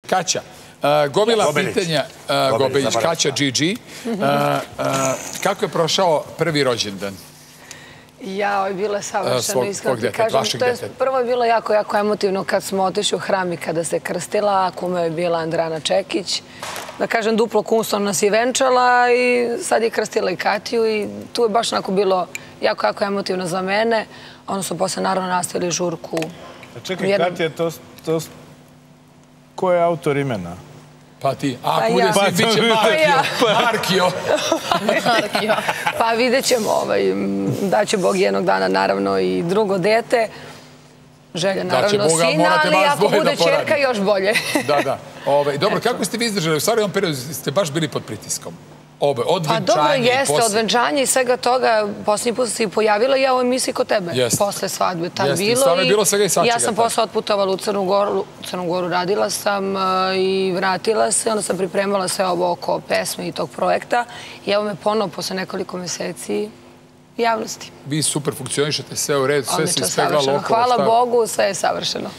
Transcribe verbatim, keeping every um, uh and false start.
Kaća, gomila pitanja, Gobeljić, Kaća Gigi, kako je prošao prvi rođendan? Ja, je bilo savršeno, iskreno ti kažem. Prvo je bilo jako, jako emotivno kad smo otišli u hram i kada se krstila, a kume je bila Andrana Čekić. Da kažem, duplo kumstvo nas je venčala i sad je krstila i Katiju i tu je baš onako bilo jako, jako emotivno za mene. Ono su posle naravno nastavili žurku. Čekaj, Katija, to... Ko je autor imena? Pa ti. A ako bude svi, bit će Markio. Markio. Pa vidjet ćemo. Daće Bog jednog dana naravno i drugo dete. Želja naravno sina, ali ako bude čerka još bolje. Da, da. Dobro, kako ste vi izdržali? U stvari, u ovom periodu ste baš bili pod pritiskom. Pa dobro, jeste, odvenčanje i svega toga. Posljednji put se i pojavila ja u emisiji kod tebe. Posle svadbe. Tad bilo i ja sam posle otputovala u Crnu Goru. U Crnu Goru radila sam i vratila se. Onda sam pripremala sve ovo oko pesme i tog projekta. I evo me ponovo posle nekoliko meseci javnosti. Vi super funkcionišete, sve u redu, sve se ispegla lokalo. Hvala Bogu, sve je savršeno.